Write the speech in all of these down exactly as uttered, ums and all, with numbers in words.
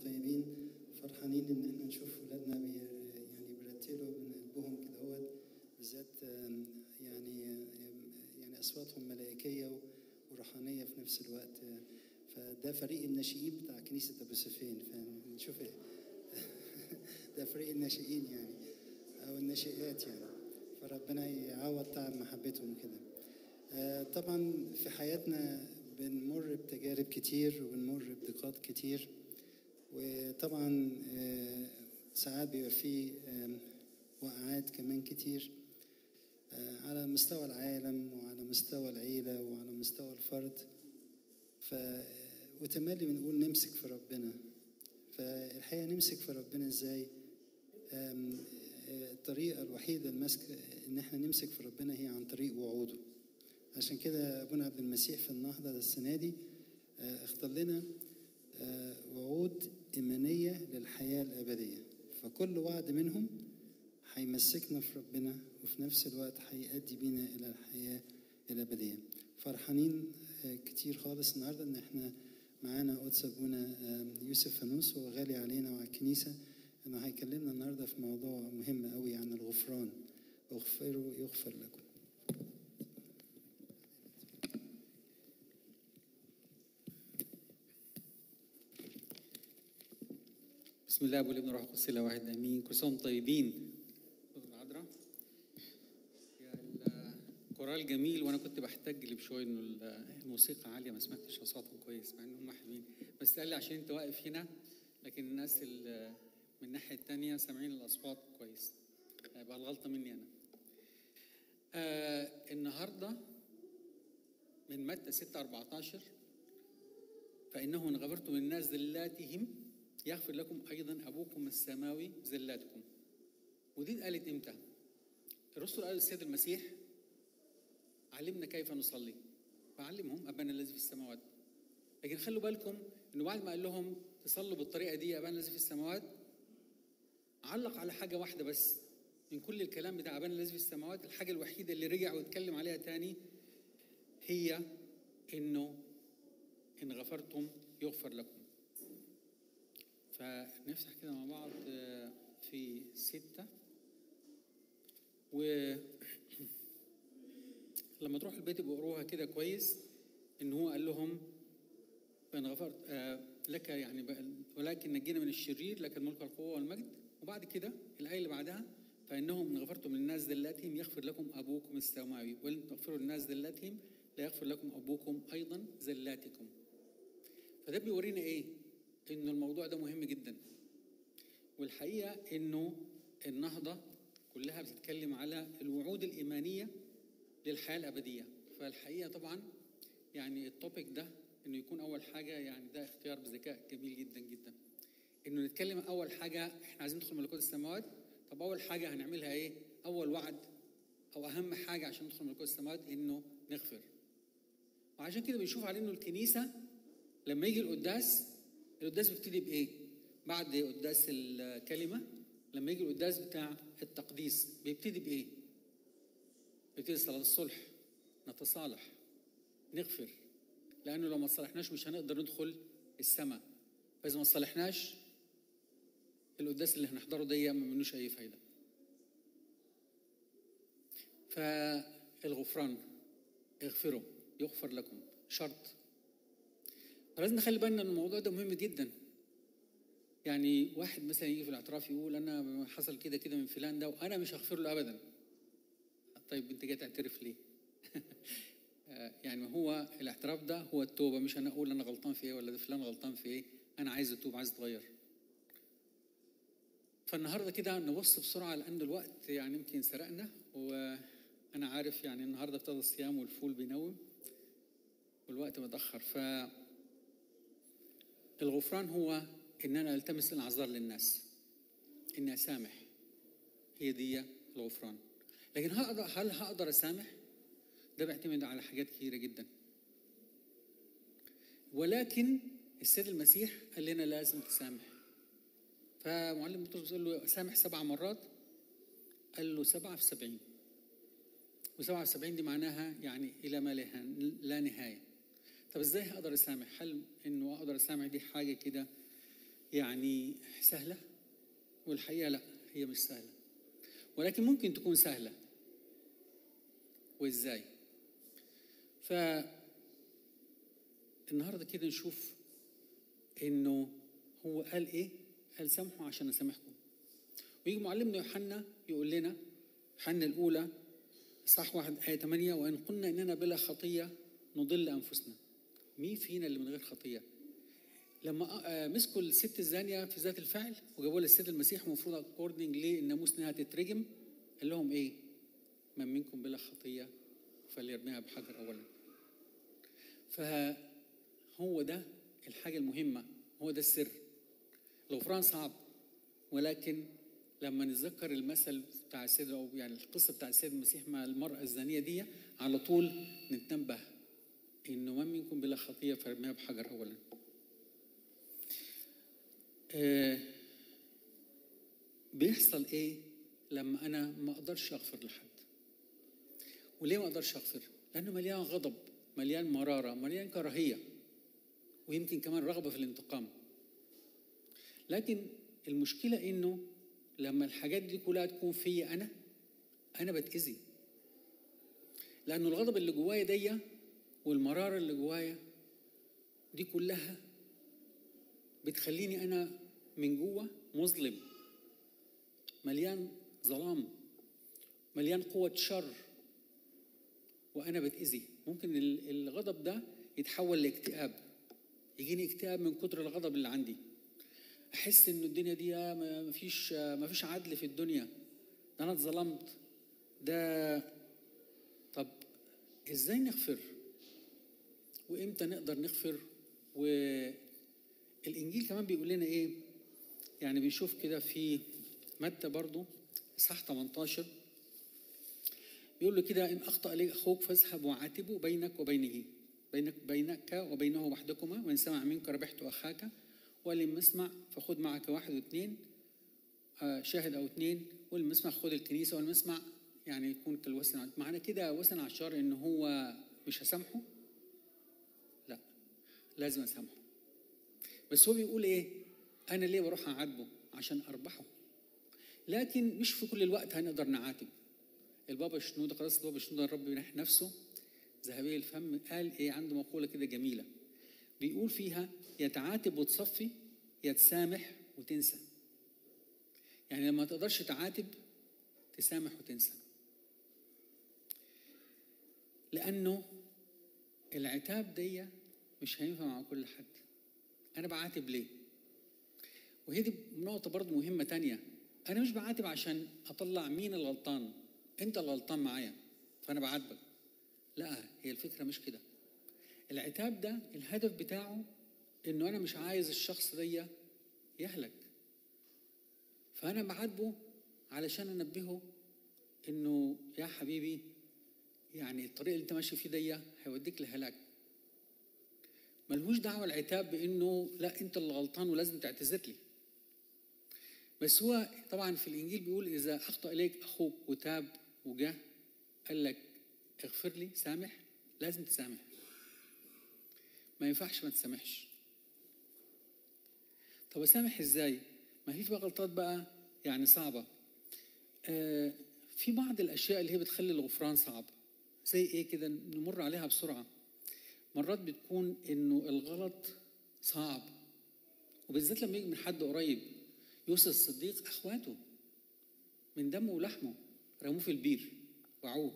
طيبين. فرحانين ان احنا نشوف ولادنا بي يعني بيرتلوا من قلبهم كده هوت، بالذات يعني يعني اصواتهم ملائكيه وروحانيه في نفس الوقت. فده فريق الناشئين بتاع كنيسه ابو سفين، فنشوف ايه ده فريق الناشئين يعني او الناشئات يعني، فربنا يعوض تعب محبتهم كده. طبعا في حياتنا بنمر بتجارب كتير وبنمر بضيقات كتير، وطبعا ساعات بيبقى فيه وقعات كمان كتير على مستوى العالم وعلى مستوى العيلة وعلى مستوى الفرد. ف وتملي بنقول نمسك في ربنا. فالحقيقة نمسك في ربنا ازاي؟ الطريقة الوحيدة المسك ان احنا نمسك في ربنا هي عن طريق وعوده. عشان كده ابونا عبد المسيح في النهضة السنة دي اختار لنا وعود إيمانية للحياة الأبدية. فكل وعد منهم هيمسكنا في ربنا وفي نفس الوقت هيؤدي بينا إلى الحياة الأبدية. فرحانين كتير خالص النهاردة إن احنا معانا قدس أبونا يوسف فانوس، هو غالي علينا وعلى الكنيسة، إنه هيكلمنا النهاردة في موضوع مهم قوي عن الغفران. اغفروا يغفر لكم. بسم الله والابن والروح القدس الاله واحد امين. كل سنه وانتم طيبين. العذراء يا الكورال جميل، وانا كنت بحتاج بشويه انه الموسيقى عاليه، ما سمعتش اصواتهم كويس مع انهم حلوين، بس قال لي عشان انت واقف هنا، لكن الناس من الناحيه الثانيه سامعين الاصوات كويس، يبقى الغلطه مني انا. آه النهارده من متى ستة أربعتاشر، فانه ان غفرتم الناس ذلاتهم يغفر لكم أيضا أبوكم السماوي زلاتكم. ودي قالت إمتى؟ الرسول قال السيد المسيح علمنا كيف نصلي، فعلمهم أبانا الذي في السماوات. لكن خلوا بالكم إنه بعد ما قال لهم تصلوا بالطريقة دي أبانا الذي في السماوات، علق على حاجة واحدة بس من كل الكلام بتاع أبانا الذي في السماوات. الحاجة الوحيدة اللي رجع ويتكلم عليها تاني هي إنه إن غفرتم يغفر لكم. فنفتح كده مع بعض في ستة، ولما تروح البيت بقروها كده كويس، إن هو قال لهم فإن غفرت لك يعني ولكن نجينا من الشرير لك الملك والقوة والمجد. وبعد كده الآية اللي بعدها فإنهم إن غفرتم للناس ذلاتهم يغفر لكم أبوكم السماوي، وإن تغفروا للناس ذلاتهم لا يغفر لكم أبوكم أيضا ذلاتكم. فده بيورينا إيه؟ إنه الموضوع ده مهم جدا. والحقيقة إنه النهضة كلها بتتكلم على الوعود الإيمانية للحياة الأبدية. فالحقيقة طبعا يعني التوبيك ده إنه يكون أول حاجة، يعني ده اختيار بذكاء جميل جدا جدا، إنه نتكلم أول حاجة إحنا عايزين ندخل ملكوت السماوات. طب أول حاجة هنعملها إيه؟ أول وعد أو أهم حاجة عشان ندخل ملكوت السماوات إنه نغفر. وعشان كده بنشوف على إنه الكنيسة لما يجي القداس، القداس بيبتدي بإيه؟ بعد قداس الكلمة لما يجي القداس بتاع التقديس بيبتدي بإيه؟ بيبتدي صلاة الصلح، نتصالح، نغفر، لأنه لو ما تصالحناش مش هنقدر ندخل السماء. فإذا ما تصالحناش القداس اللي هنحضره ده ما منوش أي فايدة. فالغفران اغفروا يغفر لكم شرط. فلازم نخلي بالنا ان الموضوع ده مهم جدا. يعني واحد مثلا يجي في الاعتراف يقول انا حصل كده كده من فلان ده وانا مش هغفر له ابدا. طيب انت جاي تعترف ليه؟ يعني هو الاعتراف ده هو التوبه، مش انا اقول انا غلطان في ايه ولا ده فلان غلطان في ايه، انا عايز اتوب، عايز اتغير. فالنهارده كده نبص بسرعه لان الوقت يعني يمكن سرقنا، وانا عارف يعني النهارده ابتدى الصيام والفول بينوم والوقت متاخر. ف الغفران هو ان انا التمس الاعذار للناس، اني اسامح، هي دي الغفران. لكن هقدر هل هقدر اسامح؟ ده بيعتمد على حاجات كثيره جدا. ولكن السيد المسيح قال لنا لازم تسامح. فمعلم بطرس بيقول له سامح سبع مرات، قال له سبعه في سبعين، وسبعه في سبعين دي معناها يعني الى ما لا نهايه. طب ازاي هقدر اسامح؟ هل انه اقدر اسامح دي حاجه كده يعني سهلة، والحقيقة لا، هي مش سهلة، ولكن ممكن تكون سهلة. وإزاي؟ فالنهاردة كده نشوف إنه هو قال إيه؟ قال سامحوا عشان أسامحكم. ويجي معلمنا يوحنا يقول لنا، يوحنا الأولى صح واحد آية ثمانية، وإن قلنا إننا بلا خطية نضل أنفسنا. مين فينا اللي من غير خطية؟ لما مسكوا الست الزانية في ذات الفعل وجابوا للسيد المسيح المفروض اكوردنج للناموس انها تترجم، قال لهم ايه؟ من منكم بلا خطية فليرميها بحجر اولا. فهو ده الحاجة المهمة، هو ده السر. الغفران صعب، ولكن لما نتذكر المثل بتاع السيد، او يعني القصة بتاع السيد المسيح مع المرأة الزانية دي، على طول نتنبه انه من منكم بلا خطية فليرميها بحجر اولا. آه بيحصل ايه لما انا ما اقدرش اغفر لحد؟ وليه ما اقدرش اغفر؟ لانه مليان غضب، مليان مرارة، مليان كراهية، ويمكن كمان رغبة في الانتقام. لكن المشكلة انه لما الحاجات دي كلها تكون فيا انا انا بتأذي، لانه الغضب اللي جوايا دي والمرارة اللي جوايا دي كلها بتخليني انا من جوه مظلم، مليان ظلام، مليان قوة شر، وأنا بتأذي. ممكن الغضب ده يتحول لاكتئاب، يجيني اكتئاب من كتر الغضب اللي عندي، أحس إنه الدنيا دي ما فيش ما فيش عدل في الدنيا، ده أنا اتظلمت ده. طب إزاي نغفر؟ وإمتى نقدر نغفر؟ والإنجيل كمان بيقول لنا إيه؟ يعني بنشوف كده في متى برضو إصحاح ثمانية عشر، بيقول له كده: إن أخطأ إليك أخوك فاذهب وعاتبه بينك وبينه، بينك بينك وبينه وحدكما، وإن سمع منك ربحت أخاك، ولم يسمع فخذ معك واحد واثنين، شاهد أو اثنين، ولم يسمع خذ الكنيسة، ولم يسمع يعني يكون كالوسن. معنى كده وسن عشار إن هو مش هسامحه؟ لا، لازم أسامحه. بس هو بيقول إيه؟ أنا ليه بروح أعاتبه؟ عشان أربحه. لكن مش في كل الوقت هنقدر نعاتب. البابا شنودة، قداسة البابا شنودة الرب ينح نفسه ذهبي الفم، قال ايه؟ عنده مقولة كده جميلة بيقول فيها: يا تعاتب وتصفي، يا تسامح وتنسى. يعني لما تقدرش تعاتب تسامح وتنسى، لأنه العتاب دي مش هينفع مع كل حد. أنا بعاتب ليه؟ وهي دي نقطة برضو مهمة تانية. أنا مش بعاتب عشان أطلع مين الغلطان، أنت الغلطان معايا فأنا بعاتبك. لا، هي الفكرة مش كده. العتاب ده الهدف بتاعه إنه أنا مش عايز الشخص دي يهلك، فأنا بعاتبه علشان أنبهه إنه يا حبيبي، يعني الطريق اللي أنت ماشي فيه دي هيوديك لهلاك. ملهوش دعوة العتاب بإنه لا أنت اللي غلطان ولازم تعتذر لي. بس هو طبعا في الإنجيل بيقول: إذا أخطأ إليك أخوك وتاب وجاه قال لك اغفر لي، سامح، لازم تسامح، ما ينفعش ما تسامحش. طب أسامح إزاي؟ ما في بقى غلطات بقى يعني صعبة. آه في بعض الأشياء اللي هي بتخلي الغفران صعب. زي إيه كده؟ نمر عليها بسرعة. مرات بتكون إنه الغلط صعب، وبالذات لما يجي من حد قريب. يوسف الصديق أخواته من دمه ولحمه رموه في البير وعوه،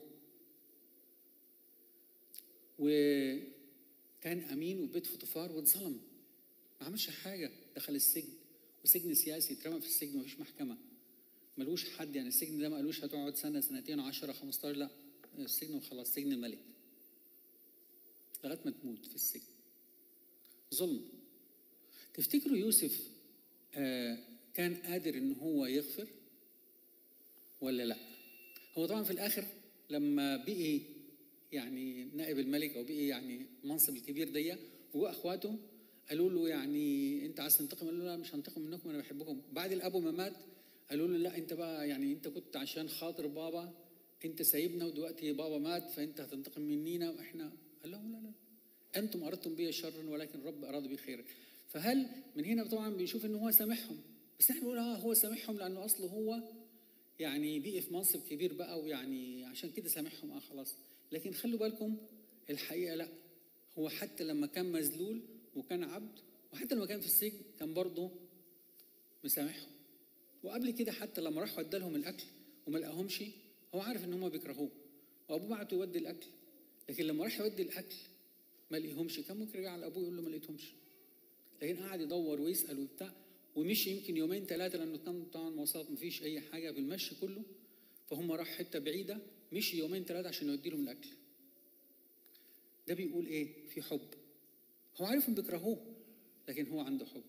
وكان أمين وبيت فطفار واتظلم، ما عملش حاجة، دخل السجن، وسجن سياسي، اترمى في السجن، مفيش محكمة، ملوش حد. يعني السجن ده ما قالوش هتقعد سنة سنتين عشرة خمستاشر، لا، السجن وخلاص، سجن الملك لغاية ما تموت في السجن. ظلم. تفتكروا يوسف آه كان قادر ان هو يغفر ولا لا؟ هو طبعا في الاخر لما بقي يعني نائب الملك، او بقي يعني منصب الكبير دي، واخواته قالوا له يعني انت عايز تنتقم؟ قال له لا، مش هنتقم منكم، انا بحبكم. بعد الابو ما مات قالوا له لا، انت بقى يعني انت كنت عشان خاطر بابا انت سايبنا، ودلوقتي بابا مات فانت هتنتقم منينا واحنا. قال لهم لا لا، انتم اردتم بي شرا ولكن رب اراد بي خيرا. فهل من هنا طبعا بيشوف ان هو سامحهم، بس احنا بنقول اه هو سامحهم لانه اصله هو يعني بقي في منصب كبير بقى، ويعني عشان كده سامحهم اه خلاص. لكن خلوا بالكم الحقيقه لا، هو حتى لما كان مذلول وكان عبد، وحتى لما كان في السجن كان برضه مسامحهم. وقبل كده حتى لما راح ودى لهم الاكل وما لقاهمش، هو عارف ان هم بيكرهوه وابوه بعته يودي الاكل، لكن لما راح يودي الاكل ما لقيهمش، كان ممكن يرجع لابوه يقول له ما لقيتهمش، لكن قعد يدور ويسال وبتاع، ومشي يمكن يومين ثلاثه لانه كان طبعا مواصلات ما فيش اي حاجه بالمشي كله، فهم راح حته بعيده مشي يومين ثلاثه عشان يودي لهم الاكل. ده بيقول ايه؟ في حب. هو عارفهم بيكرهوه لكن هو عنده حب.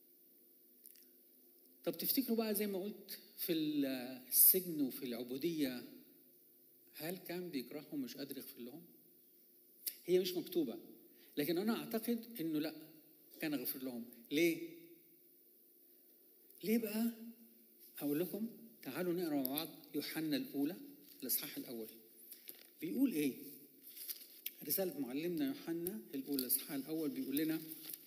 طب تفتكروا بقى زي ما قلت في السجن وفي العبوديه، هل كان بيكرههم مش قادر يغفر لهم؟ هي مش مكتوبه، لكن انا اعتقد انه لا، كان غفر لهم. ليه؟ ليه بقى؟ هقول لكم. تعالوا نقرا مع بعض يوحنا الاولى الاصحاح الاول. بيقول ايه؟ رساله معلمنا يوحنا الاولى الاصحاح الاول بيقول لنا: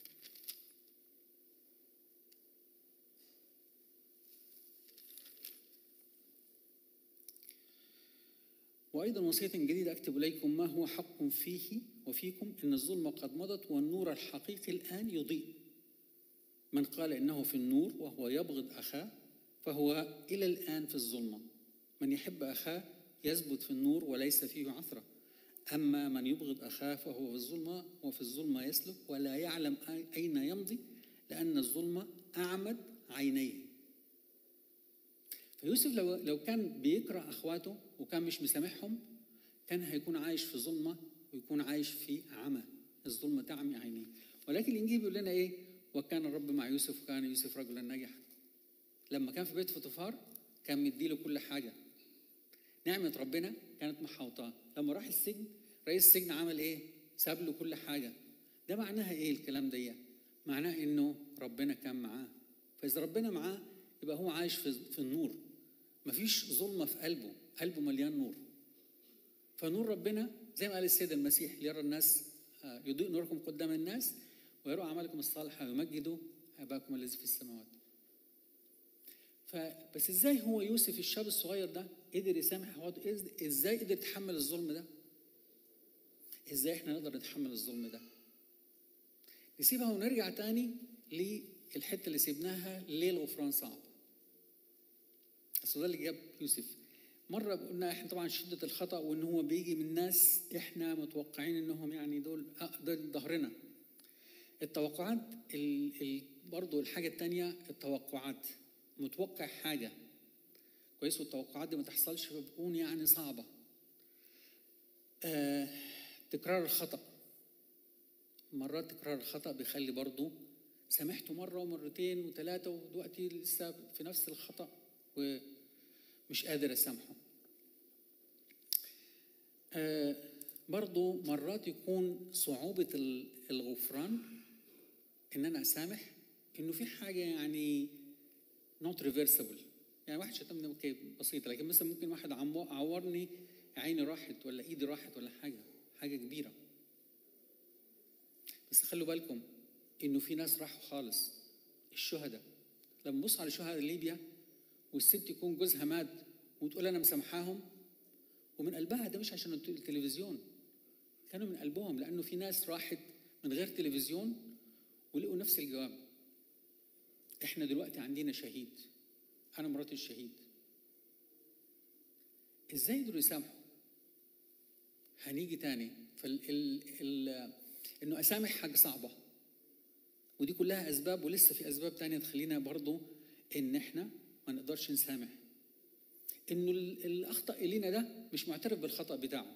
وأيضا وصية جديدة أكتب إليكم ما هو حق فيه وفيكم، إن الظلمة قد مضت والنور الحقيقي الآن يضيء. من قال إنه في النور وهو يبغض أخاه فهو إلى الآن في الظلمة. من يحب أخاه يثبت في النور وليس فيه عثرة، أما من يبغض أخاه فهو في الظلمة وفي الظلمة يسلك ولا يعلم أين يمضي، لأن الظلمة أعمد عينيه. فيوسف لو لو كان بيكره اخواته وكان مش مسامحهم، كان هيكون عايش في ظلمه ويكون عايش في عمى، الظلمه تعمي عينيه. ولكن الانجيل بيقول لنا ايه؟ وكان الرب مع يوسف وكان يوسف رجلا ناجحا. لما كان في بيت فوطيفار كان مديله كل حاجه، نعمه ربنا كانت محوطاه. لما راح السجن رئيس السجن عمل ايه؟ ساب له كل حاجه. ده معناها ايه الكلام ده؟ معناه انه ربنا كان معاه. فاذا ربنا معاه يبقى هو عايش في في النور، مفيش ظلمه في قلبه، قلبه مليان نور. فنور ربنا زي ما قال السيد المسيح: ليرى الناس يضيء نوركم قدام الناس ويروا اعمالكم الصالحه ويمجدوا اباكم الذي في السماوات. فبس ازاي هو يوسف الشاب الصغير ده قدر يسامح اخواته؟ ازاي قدر يتحمل الظلم ده؟ ازاي احنا نقدر نتحمل الظلم ده؟ نسيبها ونرجع تاني للحته اللي سيبناها، ليه الغفران صعب. اصل ده اللي جاب يوسف. مره قلنا احنا طبعا شده الخطا، وان هو بيجي من ناس احنا متوقعين انهم يعني دول دول ظهرنا. التوقعات ال ال برضه الحاجه الثانيه، التوقعات متوقع حاجه كويس والتوقعات دي ما تحصلش فبتكون يعني صعبه. آه تكرار الخطا، مرات تكرار الخطا بيخلي برضه سامحته مره ومرتين وثلاثه ودلوقتي لسه في نفس الخطا ومش قادر اسامحه. آه برضو مرات يكون صعوبة الغفران ان انا اسامح انه في حاجة يعني not reversible. يعني واحد شتمني اوكي بسيطة، لكن مثلا ممكن واحد عورني عيني راحت ولا ايدي راحت ولا حاجة حاجة كبيرة. بس خلوا بالكم انه في ناس راحوا خالص. الشهداء لما نبص على شهداء ليبيا والست يكون جوزها مات وتقول انا مسامحاهم ومن قلبها، ده مش عشان التلفزيون، كانوا من قلبهم، لانه في ناس راحت من غير تلفزيون ولقوا نفس الجواب. احنا دلوقتي عندنا شهيد، انا مراتي الشهيد، ازاي يقدروا يسامحوا؟ هنيجي تاني فال ال ال انه اسامح حاجه صعبه، ودي كلها اسباب، ولسه في اسباب تانية تخلينا برضو ان احنا ما نقدرش نسامح. انه اللي اخطا الينا ده مش معترف بالخطا بتاعه،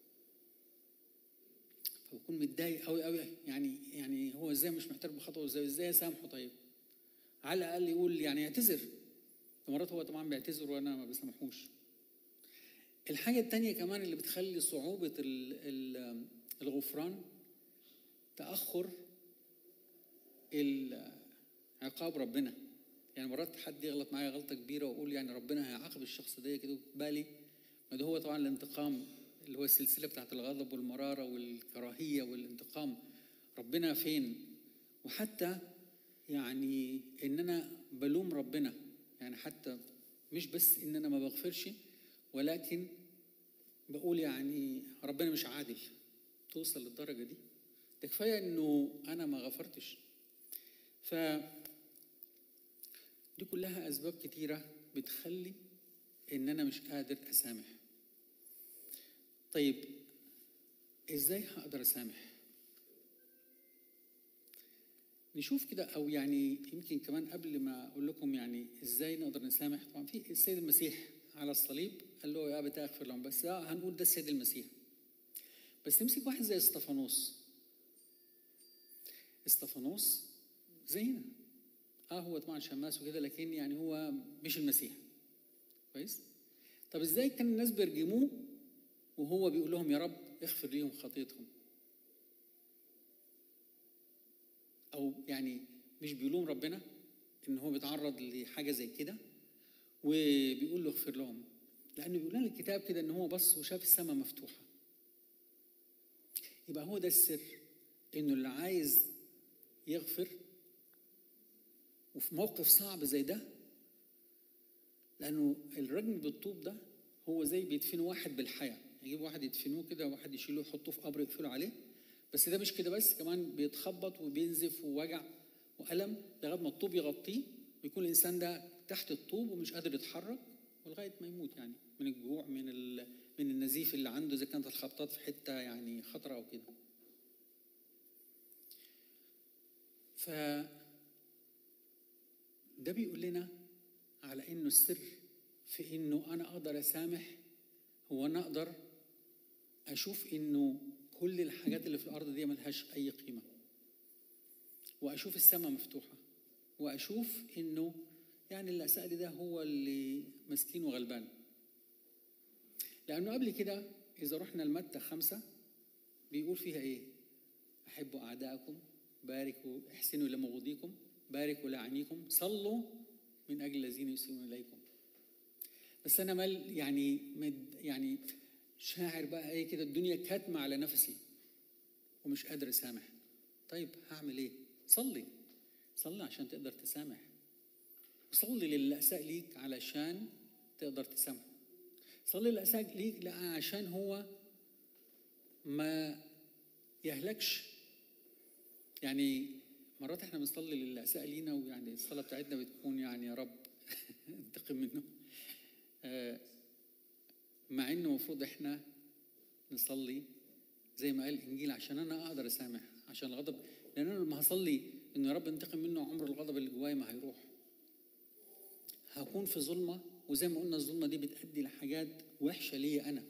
فبكون متضايق قوي قوي. يعني يعني هو ازاي مش معترف بخطأه؟ ازاي ازاي اسامحه؟ طيب على الاقل يقول يعني يعتذر. مرات هو طبعا بيعتذر وانا ما بسامحوش. الحاجه الثانيه كمان اللي بتخلي صعوبه الغفران تاخر عقاب ربنا. يعني مرات حد يغلط معايا غلطه كبيره واقول يعني ربنا هيعاقب الشخص ده كده بالي، ما ده هو طبعا الانتقام اللي هو السلسله بتاعت الغضب والمراره والكراهيه والانتقام. ربنا فين؟ وحتى يعني ان انا بلوم ربنا، يعني حتى مش بس ان انا ما بغفرش، ولكن بقول يعني ربنا مش عادل. توصل للدرجه دي؟ ده كفايه انه انا ما غفرتش. ف دي كلها اسباب كتيره بتخلي ان انا مش قادر اسامح. طيب ازاي هقدر اسامح؟ نشوف كده، او يعني يمكن كمان قبل ما اقول لكم يعني ازاي نقدر نسامح. طبعا في السيد المسيح على الصليب قال له يا ابت اغفر لهم، بس هنقول ده السيد المسيح. بس نمسك واحد زي استفانوس. استفانوس زينا، اه هو طبعا شماس وكده، لكن يعني هو مش المسيح. كويس؟ طب ازاي كان الناس بيرجموه وهو بيقول لهم يا رب اغفر ليهم خطيتهم؟ او يعني مش بيلوم ربنا ان هو بيتعرض لحاجه زي كده وبيقول له اغفر لهم، لانه بيقول لنا الكتاب كده ان هو بص وشاف السماء مفتوحه. يبقى هو ده السر، انه اللي عايز يغفر وفي موقف صعب زي ده، لانه الرجم بالطوب ده هو زي بيدفنوا واحد بالحياه، يجيب واحد يدفنوه كده، واحد يشيلوه يحطوه في قبر يقفلوا عليه. بس ده مش كده بس، كمان بيتخبط وبينزف ووجع وألم لغايه ما الطوب يغطيه، ويكون الانسان ده تحت الطوب ومش قادر يتحرك ولغايه ما يموت، يعني من الجوع، من من النزيف اللي عنده، اذا كانت الخبطات في حته يعني خطره او كده. ف ده بيقول لنا على انه السر في انه انا اقدر اسامح، هو انا اقدر اشوف انه كل الحاجات اللي في الارض دي ملهاش اي قيمه، واشوف السماء مفتوحه، واشوف انه يعني اللي اساء لي ده هو اللي مسكين وغلبان. لانه قبل كده اذا رحنا لمتى خمسه بيقول فيها ايه؟ احبوا اعداءكم، باركوا، احسنوا لمبغضيكم، باركوا لعنيكم، صلوا من اجل الذين يسيئون اليكم. بس انا مال يعني مد يعني شاعر بقى ايه كده، الدنيا كاتمه على نفسي ومش قادر اسامح. طيب هعمل ايه؟ صلي، صلي عشان تقدر تسامح، وصلي للي اساء ليك علشان تقدر تسامح. صلي للي اساء ليك عشان هو ما يهلكش. يعني مرات احنا بنصلي للي اساء لينا، ويعني الصلاه بتاعتنا بتكون يعني يا رب انتقم منه، آه مع انه المفروض احنا نصلي زي ما قال الانجيل عشان انا اقدر اسامح، عشان الغضب، لان انا لما هصلي انه يا رب انتقم منه عمر الغضب اللي جوايا ما هيروح، هكون في ظلمه، وزي ما قلنا الظلمه دي بتؤدي لحاجات وحشه ليا انا.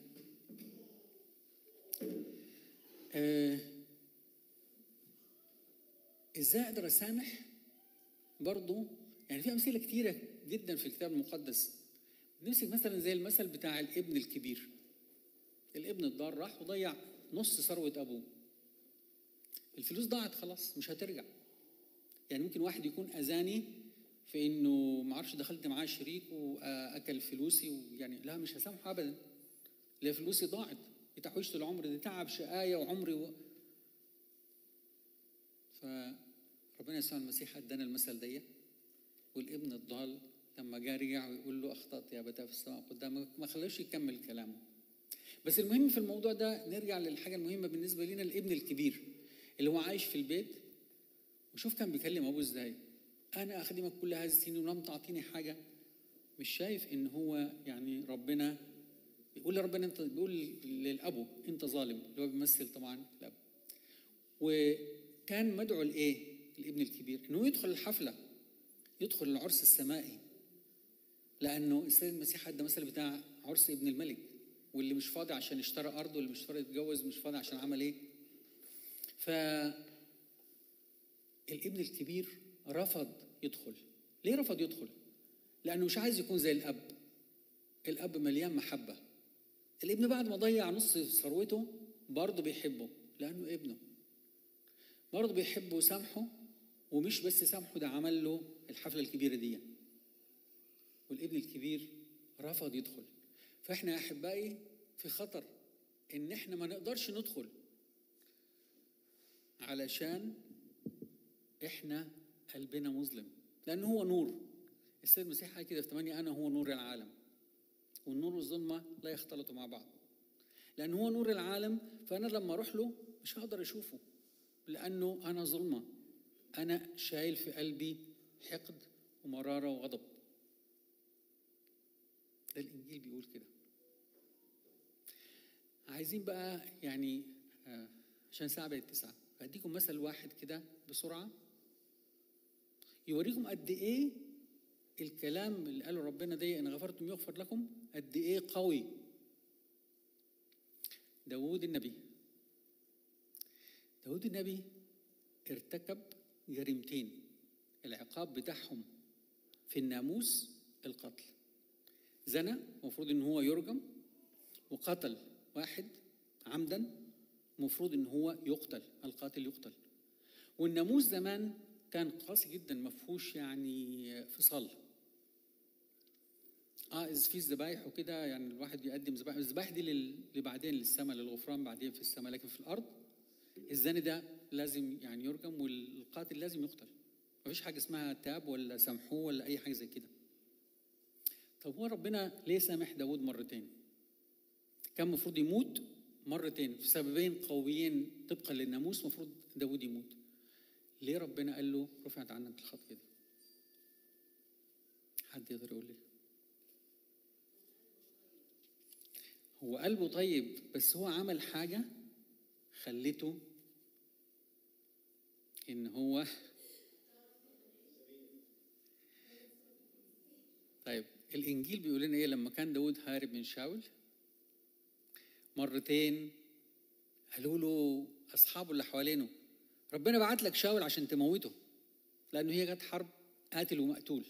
آه ازاي اقدر اسامح؟ برضو يعني في امثله كتيره جدا في الكتاب المقدس. نمسك مثلا زي المثل بتاع الابن الكبير. الابن الضال راح وضيع نص ثروه ابوه، الفلوس ضاعت خلاص مش هترجع. يعني ممكن واحد يكون اذاني في انه ما اعرفش دخلت معاه شريك واكل فلوسي، ويعني لا مش هسامحه ابدا، لا فلوسي ضاعت، دي تحويشه العمر، دي تعب شقايه وعمري و... فربنا يسوع المسيح ادانا المثل ده. والابن الضال لما جاء رجع ويقول له اخطات يا ابتاه في السماء قدامك، ما خلوش يكمل كلامه. بس المهم في الموضوع ده نرجع للحاجه المهمه بالنسبه لنا، الابن الكبير اللي هو عايش في البيت، وشوف كان بيكلم ابوه ازاي. انا اخدمك كل هذه السنين ولم تعطيني حاجه. مش شايف ان هو يعني ربنا بيقول لربنا انت، بيقول للابو انت ظالم، اللي هو بيمثل طبعا الاب. وكان مدعو لايه الابن الكبير؟ انه يدخل الحفله، يدخل العرس السمائي، لانه السيد المسيح ادى مثل بتاع عرس ابن الملك، واللي مش فاضي عشان اشترى ارضه، واللي مش فاضي يتجوز، مش فاضي عشان عمل ايه. ف الابن الكبير رفض يدخل. ليه رفض يدخل؟ لانه مش عايز يكون زي الاب. الاب مليان محبه، الابن بعد ما ضيع نص ثروته برضه بيحبه لانه ابنه، برضه بيحبه وسامحه، ومش بس سامحه، ده عمل له الحفله الكبيره دي. والابن الكبير رفض يدخل. فاحنا يا احبائي في خطر ان احنا ما نقدرش ندخل علشان احنا قلبنا مظلم، لأنه هو نور. السيد المسيح قال كده في ثمانية: أنا هو نور العالم، والنور والظلمة لا يختلطوا مع بعض. لأنه هو نور العالم، فأنا لما أروح له مش هقدر أشوفه، لأنه أنا ظلمة، أنا شايل في قلبي حقد ومرارة وغضب. ده الإنجيل بيقول كده. عايزين بقى يعني آه عشان ساعة بقت تسعة، هديكم مثل واحد كده بسرعة يوريكم قد إيه الكلام اللي قاله ربنا ده إن غفرتم يغفر لكم قد إيه قوي. داود النبي داود النبي ارتكب جريمتين العقاب بتاعهم في الناموس القتل. زنى، مفروض ان هو يرجم، وقتل واحد عمدا، مفروض ان هو يقتل، القاتل يقتل. والناموس زمان كان قاسي جدا، مفهوش يعني فصال. اه اذا في الذبايح وكده يعني الواحد بيقدم ذبائح، الذبائح دي اللي بعدين للسماء، للغفران بعدين في السماء، لكن في الارض الزاني ده لازم يعني يرجم، والقاتل لازم يقتل. مفيش حاجه اسمها تاب ولا سامحوه ولا اي حاجه زي كده. طب هو ربنا ليه سامح داود مرتين؟ كان المفروض يموت مرتين في سببين قويين طبقا للناموس، مفروض داود يموت. ليه ربنا قال له رفعت عنك الخطيه دي؟ حد يقدر يقول لي؟ هو قلبه طيب، بس هو عمل حاجه خلته ان هو طيب. الانجيل بيقول لنا ايه؟ لما كان داود هارب من شاول مرتين قالوا له اصحابه اللي حوالينه ربنا بعت لك شاول عشان تموته، لانه هي جت حرب قاتل ومقتول.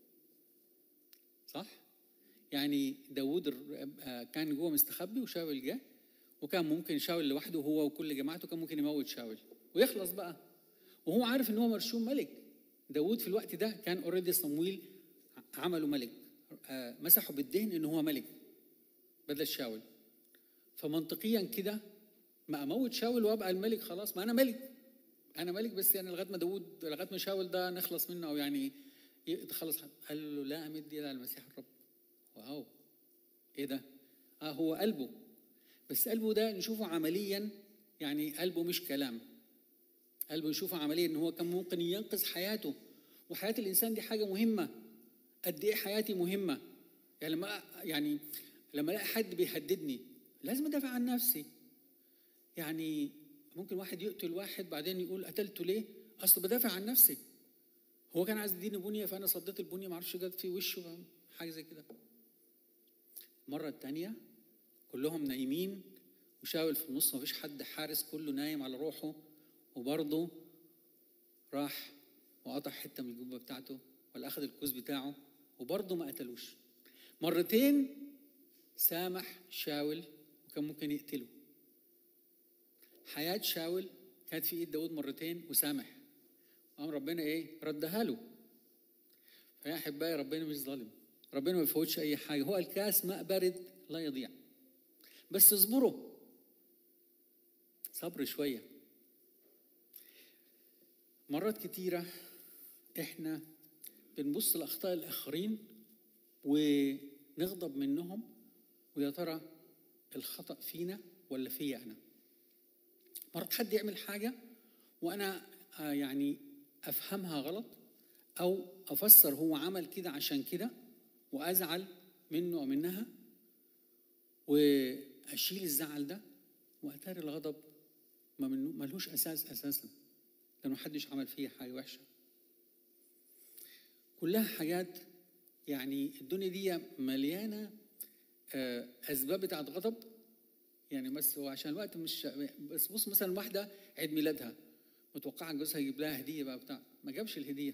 صح؟ يعني داود كان جوه مستخبي وشاول جه، وكان ممكن شاول لوحده هو وكل جماعته كان ممكن يموت شاول ويخلص بقى، وهو عارف ان هو مرشوم ملك. داود في الوقت ده كان اوريدي صمويل عمله ملك، مسحه بالدهن ان هو ملك بدل شاول. فمنطقيا كده ما اموت شاول وابقى الملك خلاص، ما انا ملك انا ملك بس يعني لغايه ما داود لغايه ما شاول ده نخلص منه، او يعني يتخلص. قال له لا امد يدي على المسيح الرب. واو، ايه ده؟ اه هو قلبه، بس قلبه ده نشوفه عمليا، يعني قلبه مش كلام، قلبه نشوفه عمليا ان هو كان ممكن ينقذ حياته. وحياه الانسان دي حاجه مهمه. قد ايه حياتي مهمه؟ يعني لما يعني لما الاقي حد بيهددني لازم ادافع عن نفسي. يعني ممكن واحد يقتل واحد بعدين يقول قتلته ليه؟ اصل بدافع عن نفسي. هو كان عايز يديني بنيه فانا صديت البنيه، ما اعرفش جت في وشه حاجه زي كده. المره الثانيه كلهم نايمين وشاول في النص، ما فيش حد حارس، كله نايم على روحه، وبرضه راح وقطع حته من الجبه بتاعته ولا اخذ الكوز بتاعه وبرضه ما قتلوش. مرتين سامح شاول وكان ممكن يقتله. حياة شاول كانت في ايد داود مرتين وسامح، قام ربنا ايه؟ ردها له. فيا احبائي ربنا مش ظالم، ربنا ما يفوتش اي حاجه. هو الكاس ماء بارد لا يضيع، بس اصبروا صبر شويه. مرات كتيره احنا بنبص لاخطاء الاخرين ونغضب منهم، ويا ترى الخطأ فينا ولا فيا انا؟ مرات حد يعمل حاجه وانا يعني افهمها غلط، او افسر هو عمل كده عشان كده وازعل منه او منها، واشيل الزعل ده واتاري الغضب ما منه ملهوش اساس اساسا، لانه محدش عمل فيه حاجه وحشه. كلها حاجات يعني الدنيا دي مليانه اسباب بتاعت غضب. يعني بس هو عشان الوقت مش بس. بص مثلا واحده عيد ميلادها متوقعه جوزها يجيب لها هديه بقى بتاع، ما جابش الهديه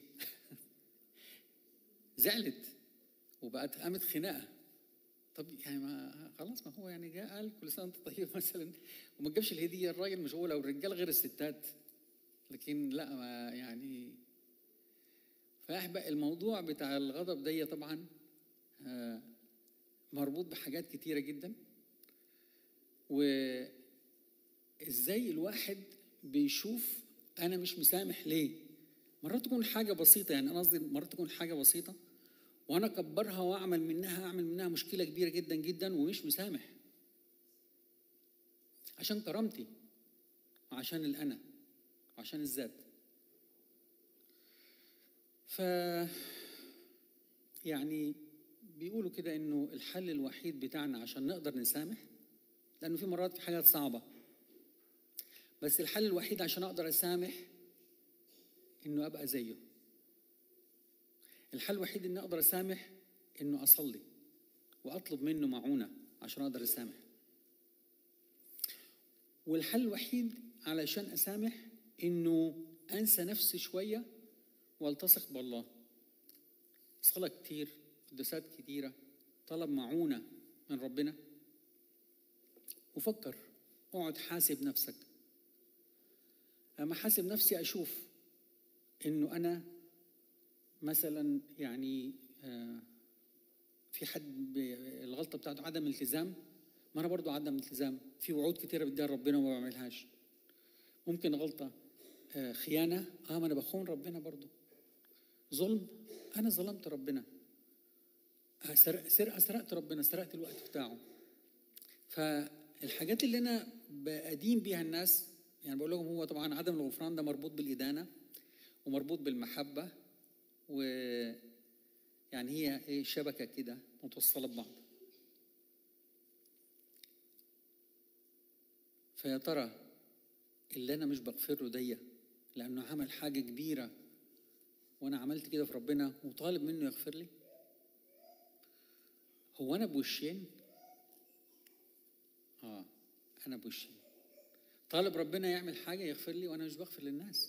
زعلت وبقت قامت خناقه. طب يعني ما خلاص، ما هو يعني جاء قال كل سنه وانت طيب مثلا وما جابش الهديه. الراجل مش هو، لو الرجال غير الستات، لكن لا ما يعني. فاحبق الموضوع بتاع الغضب ده طبعا مربوط بحاجات كتيره جدا، وازاي الواحد بيشوف انا مش مسامح ليه. مرات تكون حاجه بسيطه، يعني انا قصدي مرات تكون حاجه بسيطه وانا اكبرها واعمل منها اعمل منها مشكله كبيره جدا جدا ومش مسامح، عشان كرامتي وعشان الانا وعشان الذات. ف يعني بيقولوا كده انه الحل الوحيد بتاعنا عشان نقدر نسامح، لانه في مرات في حاجات صعبه، بس الحل الوحيد عشان اقدر اسامح انه ابقى زيه. الحل الوحيد اني اقدر اسامح انه اصلي واطلب منه معونه عشان اقدر اسامح. والحل الوحيد علشان اسامح انه انسى نفسي شويه والتصق بالله. صلاه كتير، قداسات كتيره، طلب معونه من ربنا. وفكر، اقعد حاسب نفسك. اما حاسب نفسي اشوف انه انا مثلا يعني في حد الغلطه بتاعته عدم التزام، ما انا برضو عدم التزام، في وعود كتيره بديها ربنا وما بعملهاش. ممكن غلطه خيانه، اه ما انا بخون ربنا برضو. ظلم، انا ظلمت ربنا. سرقه سرقه سرقت ربنا، سرقت الوقت بتاعه. فالحاجات اللي انا بأدين بيها الناس، يعني بقول لهم هو طبعا عدم الغفران ده مربوط بالإدانة ومربوط بالمحبة، و يعني هي ايه شبكة كده متوصلة ببعض. فيا ترى اللي انا مش بغفر له دي لانه عمل حاجة كبيرة وانا عملت كده في ربنا وطالب منه يغفر لي؟ هو انا بوشين؟ اه انا بوشين، طالب ربنا يعمل حاجة يغفر لي وانا مش بغفر للناس.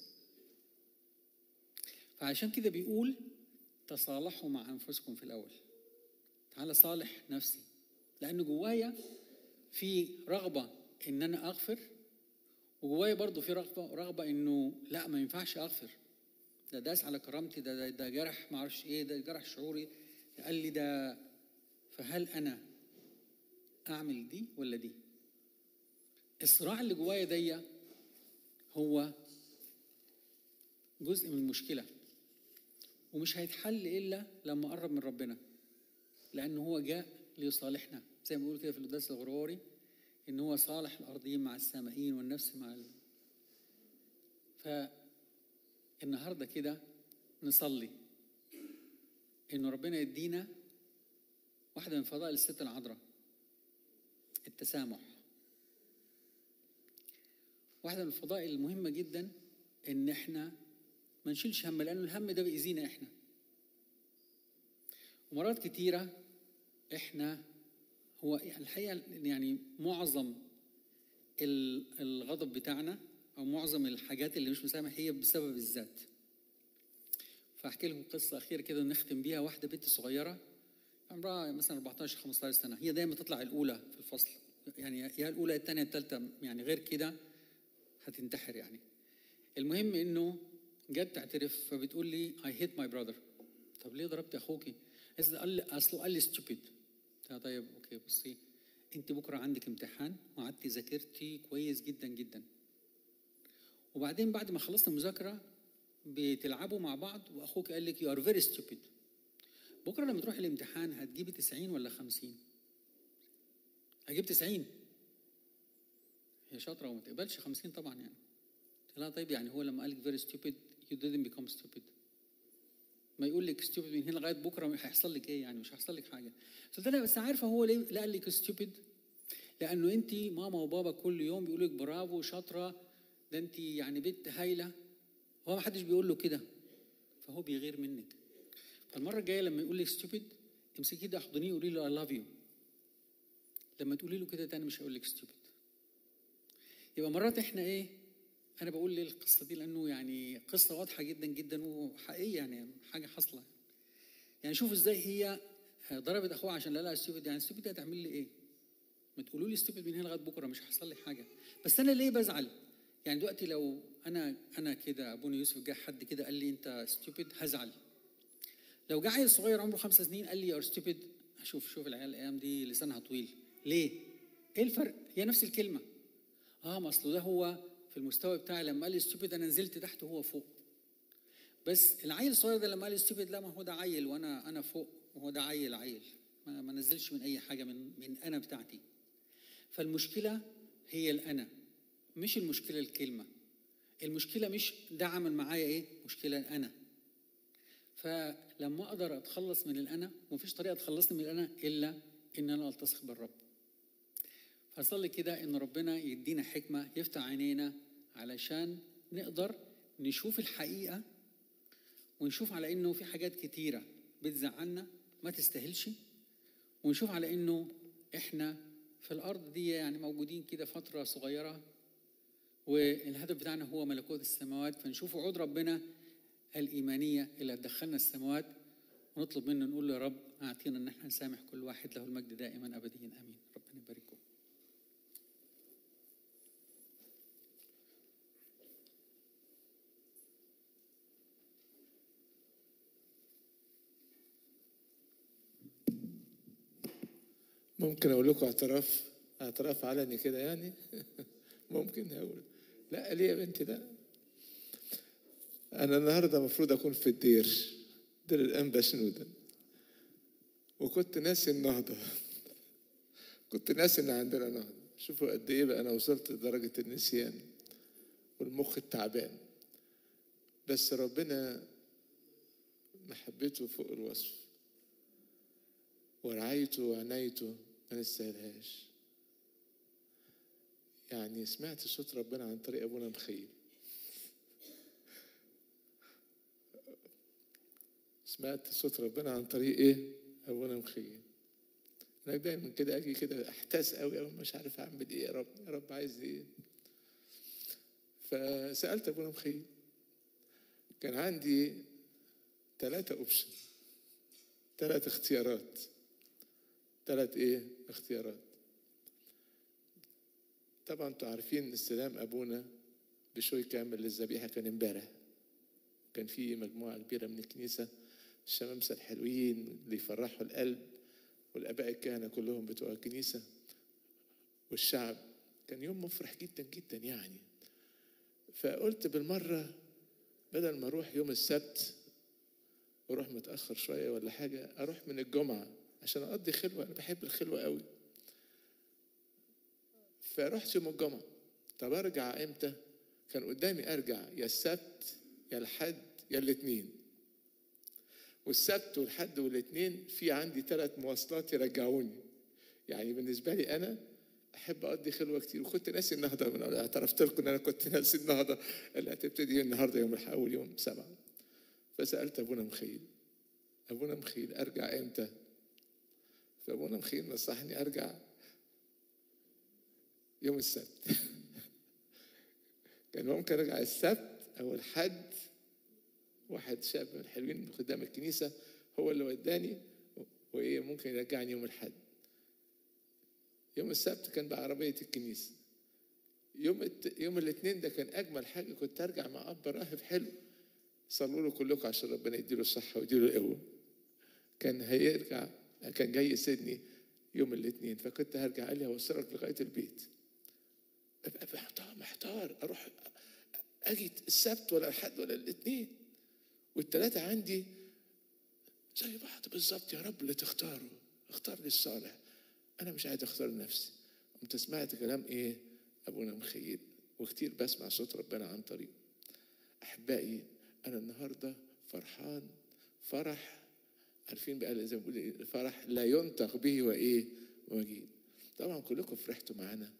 فعشان كده بيقول تصالحوا مع انفسكم في الاول. تعالى صالح نفسي، لان جوايا في رغبة ان انا اغفر، وجوايا برضو في رغبة رغبة انه لا ما ينفعش اغفر، ده داس على كرامتي، ده ده, ده جرح ما اعرفش ايه، ده جرح شعوري، قال لي ده. فهل انا اعمل دي ولا دي؟ الصراع اللي جوايا دي هو جزء من المشكلة، ومش هيتحل إلا لما أقرب من ربنا، لأنه هو جاء ليصالحنا زي ما بيقول كده في القداس الغروري، إن هو صالح الأرضين مع السمائين والنفس مع ال... فالنهاردة كده نصلي إنه ربنا يدينا واحدة من فضائل الست العذراء، التسامح. واحدة من الفضائل المهمة جدا إن إحنا ما نشيلش هم، لأنه الهم ده بيأذينا إحنا. ومرات كتيرة إحنا هو الحقيقة يعني معظم الغضب بتاعنا أو معظم الحاجات اللي مش مسامح هي بسبب الذات. فأحكي لكم قصة أخيرة كده نختم بيها. واحدة بنت صغيرة عمرها مثلا أربعتاشر خمستاشر سنة، هي دايما تطلع الأولى في الفصل، يعني يا الأولى الثانية الثالثة، يعني غير كده هتنتحر يعني. المهم إنه جت تعترف، فبتقول لي I hate my brother. طب ليه ضربت أخوكي؟ قال لي أصله قال لي stupid. طيب أوكي بصي، أنت بكرة عندك امتحان وقعدتي ذاكرتي كويس جدا جدا، وبعدين بعد ما خلصنا المذاكرة بتلعبوا مع بعض وأخوك قال لك you are very stupid. بكرة لما تروحي الامتحان هتجيبي تسعين ولا خمسين؟ هجيب تسعين. هي شاطرة وما تقبلش خمسين طبعا يعني. لا طيب يعني هو لما قال لك very stupid you didn't become stupid. ما يقول لك stupid من هنا لغاية بكرة هيحصل لك ايه يعني؟ مش هيحصل لك حاجة. قلت لها بس عارفة هو ليه لا قال لك stupid؟ لأنه أنت ماما وبابا كل يوم بيقولوا لك برافو شاطرة، ده أنت يعني بنت هايلة. هو ما حدش بيقول له كده، فهو بيغير منك. فالمرة الجاية لما يقول لك stupid امسكي كده احضنيه وقولي له I love you. لما تقولي له كده تاني مش هيقول لك stupid. يبقى مرات احنا ايه؟ أنا بقول ليه القصة دي لأنه يعني قصة واضحة جدا جدا وحقيقية، يعني حاجة حصلة. يعني شوف ازاي هي ضربت أخوها عشان لا لا stupid. يعني stupid هتعمل لي ايه؟ ما تقولوا لي stupid من هنا لغاية بكرة مش هيحصل لي حاجة. بس أنا ليه بزعل؟ يعني دلوقتي لو أنا أنا كده أبونا يوسف جه حد كده قال لي أنت stupid هزعل. لو جه عيل صغير عمره خمسة سنين قال لي you're stupid، هشوف شوف العيال الأيام دي لسانها طويل. ليه؟ إيه الفرق؟ هي نفس الكلمة. آه ما أصله ده هو في المستوى بتاعي، لما قال لي stupid أنا نزلت تحت وهو فوق. بس العيل الصغير ده لما قال ستيفيد لا ما هو ده عيل وانا انا فوق وهو ده عيل عيل ما, ما نزلش من اي حاجه من من انا بتاعتي. فالمشكله هي الانا، مش المشكله الكلمه. المشكله مش ده عمل معايا ايه، مشكله انا. فلما اقدر اتخلص من الانا، ومفيش طريقه تخلصني من الانا الا ان انا التصق بالرب. فصلي كده ان ربنا يدينا حكمه، يفتح عينينا علشان نقدر نشوف الحقيقه، ونشوف على انه في حاجات كتيره بتزعلنا ما تستاهلش، ونشوف على انه احنا في الارض دي يعني موجودين كده فتره صغيره، والهدف بتاعنا هو ملكوت السماوات. فنشوف وعود ربنا الايمانيه اللي هتدخلنا السماوات، ونطلب منه نقول له يا رب اعطينا ان احنا نسامح كل واحد. له المجد دائما ابديا امين. ربنا يبارككم. ممكن اقول لكم اعتراف اعتراف علني كده يعني؟ ممكن اقول؟ لا ليه يا بنتي؟ ده انا النهارده المفروض اكون في الدير دير الانبا شنوده، وكنت ناسي النهضه. كنت ناسي ان عندنا نهضه. شوفوا قد ايه بقى انا وصلت لدرجه النسيان والمخ التعبان. بس ربنا محبته فوق الوصف، ورعايته وعنايته ما نستاهلهاش. يعني سمعت صوت ربنا عن طريق ابونا مخيل. سمعت صوت ربنا عن طريق ايه؟ ابونا مخيل. انا دايما كده اجي كده احتاس قوي قوي، مش عارف اعمل ايه. يا رب يا رب عايز ايه؟ فسالت ابونا مخيل. كان عندي ثلاثة اوبشن، ثلاث اختيارات. ثلاث ايه؟ اختيارات. طبعا انتوا عارفين استلام ابونا بشوي كامل للذبيحه كان امبارح. كان في مجموعه كبيره من الكنيسه، الشمامسه الحلوين اللي يفرحوا القلب، والاباء الكهنه كلهم بتوع الكنيسه، والشعب. كان يوم مفرح جدا جدا يعني. فقلت بالمره بدل ما اروح يوم السبت واروح متاخر شويه ولا حاجه، اروح من الجمعه عشان اقضي خلوه. انا بحب الخلوه قوي. فرحت يوم الجمعه. طب ارجع امتى؟ كان قدامي ارجع يا السبت يا الحد يا الاثنين. والسبت والحد والاثنين في عندي ثلاث مواصلات يرجعوني. يعني بالنسبه لي انا احب اقضي خلوه كتير. وكنت ناسي النهارده. انا اعترفت لكم ان انا كنت ناسي النهارده اللي هتبتدي النهارده يوم اول يوم سبعه. فسالت ابونا مخيل، ابونا مخيل ارجع امتى؟ فابونا مخيل نصحني ارجع يوم السبت. كان ممكن ارجع السبت او الحد. واحد شاب من الحلوين قدام الكنيسه هو اللي وداني، وايه ممكن يرجعني يوم الحد. يوم السبت كان بعربيه الكنيسه. يوم الت... يوم الاثنين ده كان اجمل حاجه. كنت ارجع مع اب راهب حلو. صلوا له كلكم عشان ربنا يديله الصحه ويديله القوه. كان هيرجع، كان جاي يسيدني يوم الاثنين. فكنت هرجع. قال لي هوصلك لغايه البيت. ابقى محتار محتار اروح اجي السبت ولا الحد ولا الاثنين، والثلاثه عندي زي بعض بالظبط. يا رب اللي تختاره، اختار لي الصالح. انا مش عايز اختار نفسي. انت سمعت كلام ايه؟ ابونا مخيل. وكتير بسمع صوت ربنا عن طريق. احبائي انا النهارده فرحان فرح. عارفين بقى زي ما بقول ايه؟ فرح لا ينطق به وايه وجيد. طبعا كلكم فرحتوا معانا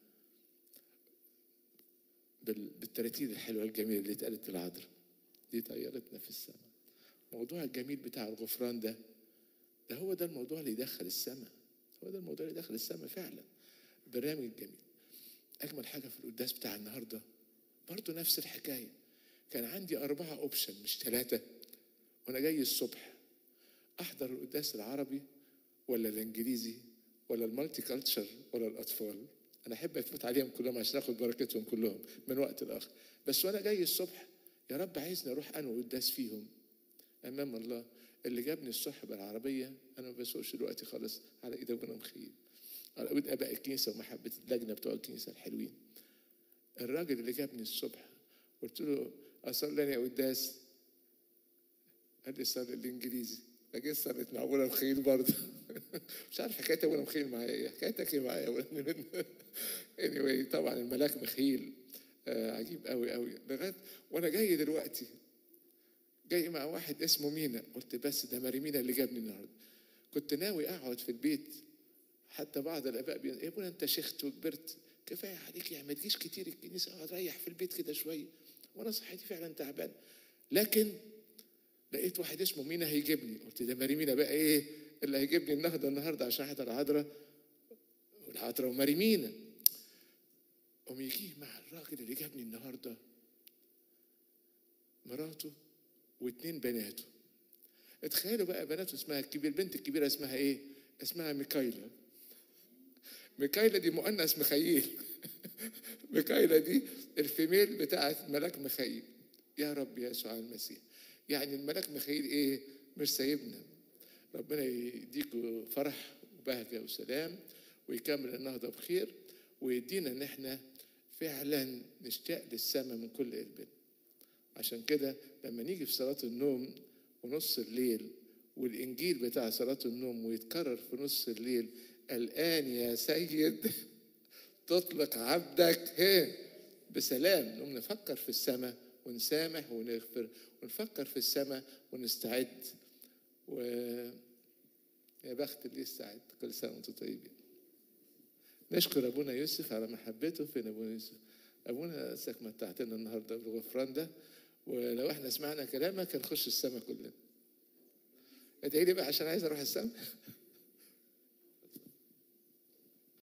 بالتراتيل الحلوه الجميله اللي اتقالت العذراء دي. طيرتنا في السماء. موضوع الجميل بتاع الغفران ده، ده هو ده الموضوع اللي يدخل السماء. هو ده الموضوع اللي يدخل السماء فعلا. برنامج جميل. اجمل حاجه في القداس بتاع النهارده برضو نفس الحكايه. كان عندي اربعه اوبشن مش ثلاثه. وانا جاي الصبح احضر القداس العربي ولا الانجليزي ولا المالتي كالتشر ولا الاطفال. انا احب افوت عليهم كلهم عشان اخد بركتهم كلهم من وقت لاخر. بس وانا جاي الصبح يا رب عايزني اروح انا قداس فيهم امام الله. اللي جابني الصبح بالعربيه، انا ما بسوقش دلوقتي خالص، على ايد ابونا مخيل، على ايد اباء الكنيسه ومحبه اللجنه بتوع الكنيسه الحلوين. الراجل اللي جابني الصبح قلت له اصلي لي قداس. قال لي صلي الانجليزي. فجيت صليت مع ابونا مخيل برضه. مش عارف حكايه ابونا مخيل معايا ايه، حكايتك ايه معايا يا ابونا؟ anyway طبعا الملاك مخيل آه عجيب قوي قوي. لغايه وانا جاي دلوقتي جاي مع واحد اسمه مينا، قلت بس ده ماري مينا اللي جابني النهارده. كنت ناوي اقعد في البيت، حتى بعض الاباء بيقول يا ابونا انت شيخت وكبرت، كفايه عليك يعني ما تجيش كتير الكنيسه، اقعد ريح في البيت كده شويه. وانا صحتي فعلا تعبان. لكن لقيت واحد اسمه مينا هيجيبني، قلت ده ماري مينا بقى ايه اللي هيجيبني النهارده النهارده عشان احضر العذراء والعذراء وماري مينا. قوم يجي مع الراجل اللي جابني النهارده مراته واثنين بناته. اتخيلوا بقى بناته اسمها الكبير، البنت الكبيره اسمها ايه؟ اسمها ميكايلا. ميكايلا دي مؤنث مخيل. ميكايلا دي الفيميل بتاعت ملاك مخيل. يا رب يا يسوع المسيح، يعني الملاك مخيل ايه؟ مش سايبنا. ربنا يديكوا فرح وبهجه وسلام ويكمل النهضه بخير، ويدينا ان احنا فعلا نشتاق للسماء من كل قلبنا. عشان كده لما نيجي في صلاه النوم ونص الليل والانجيل بتاع صلاه النوم ويتكرر في نص الليل، الان يا سيد تطلق عبدك هي بسلام، نقوم نفكر في السماء ونسامح ونغفر، ونفكر في السماء ونستعد. و يا بخت اللي يستعد. كل سنه وانتم طيبين. نشكر ابونا يوسف على محبته. فين ابونا يوسف؟ ابونا اسك متعتنا النهارده بالغفران ده، ولو احنا سمعنا كلامك هنخش السماء كلنا. ادعي لي بقى عشان عايز اروح السماء.